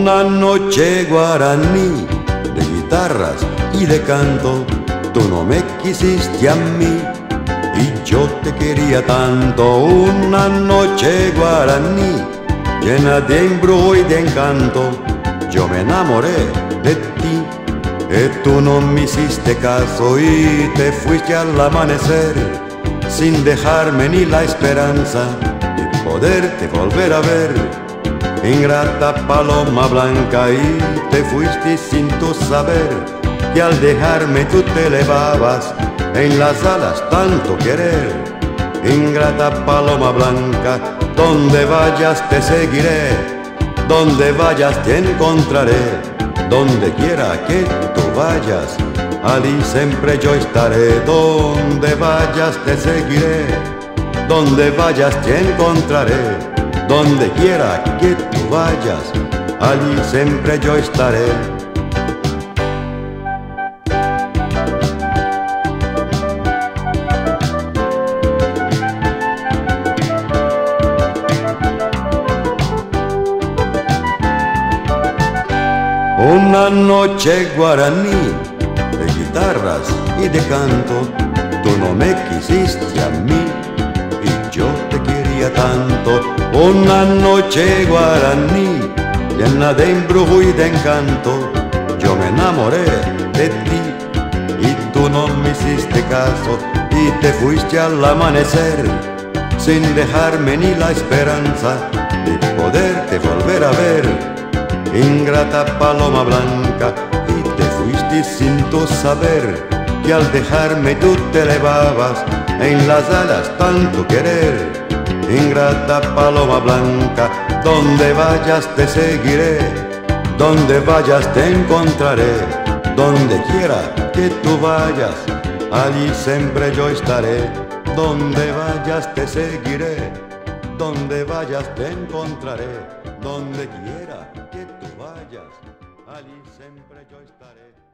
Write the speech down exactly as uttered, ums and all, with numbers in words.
Una noche guaraní de guitarras y de canto, tú no me quisiste a mí y yo te quería tanto. Una noche guaraní llena de embrujo y de encanto, yo me enamoré de ti y tú no me hiciste caso y te fuiste al amanecer sin dejarme ni la esperanza de poderte volver a ver. Ingrata paloma blanca, y te fuiste sin tu saber que al dejarme tú te elevabas en las alas tanto querer. Ingrata paloma blanca, donde vayas te seguiré, donde vayas te encontraré, donde quiera que tú vayas, allí siempre yo estaré. Donde vayas te seguiré, donde vayas te encontraré, donde quiera que tú vayas, allí siempre yo estaré. Una noche guaraní de guitarras y de canto, tú no me quisiste a mí y yo te quería tanto. Una noche guaraní llena de embrujo y de encanto, yo me enamoré de ti y tú no me hiciste caso y te fuiste al amanecer sin dejarme ni la esperanza de poderte volver a ver. Ingrata paloma blanca, y te fuiste sin tu saber que al dejarme tú te elevabas en las alas tanto querer. Ingrata paloma blanca, donde vayas te seguiré, donde vayas te encontraré, donde quiera que tú vayas, allí siempre yo estaré. Donde vayas te seguiré, donde vayas te encontraré, donde quiera que tú vayas, allí siempre yo estaré.